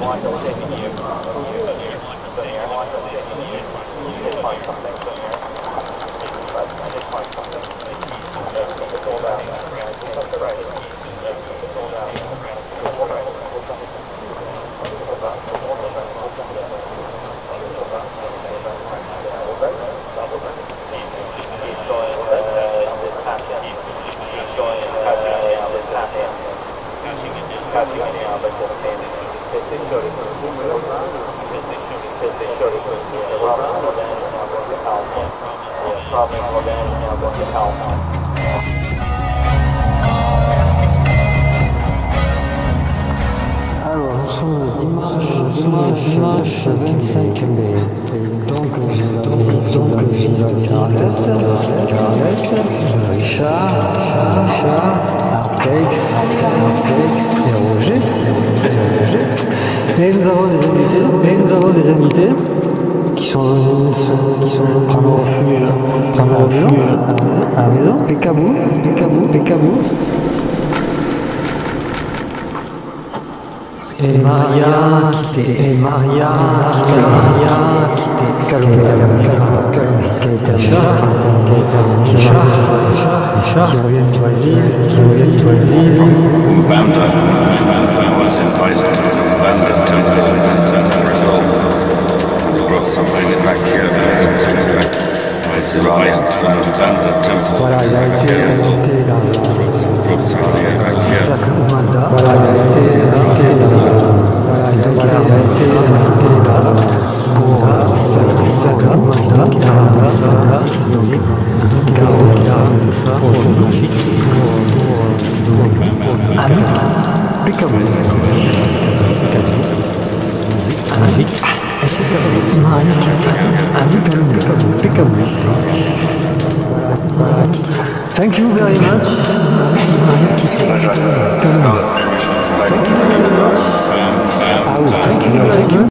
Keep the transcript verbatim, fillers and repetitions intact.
Alors, nous sommes dimanche, dimanche, dimanche vingt-cinq mai. Donc, j'ai la donc, j'ai la Carlette, Carlette, Richard, Richard, Artex, Artex et Roger. Et nous avons des invités, et nous avons des invités qui sont venus, qui sont, qui sont venus prendre refuge, prendre refuge à la maison. Pécabou, Pécabou, Pécabou. Et Maria quitté, et Maria quitté, Maria quitté, calme, calme, calme, calme, Richard, Richard, Richard, qui revient du Brésil, qui revient du Brésil. Banda was invited to the Banda temple and result. They brought some things back here, some things back. I was invited to the Banda temple. Voilà, il a été invité dans la Brought some things back here. Voilà, il a été invité dans la Voilà, donc il a été invité dans la pour Isaka, Manda, Manda, Manda, donc Garola, pour Magique, pour Ami, Pécabou, Magique, Ami, Pécabou, Pécabou. Thank you very much. Thank you very much.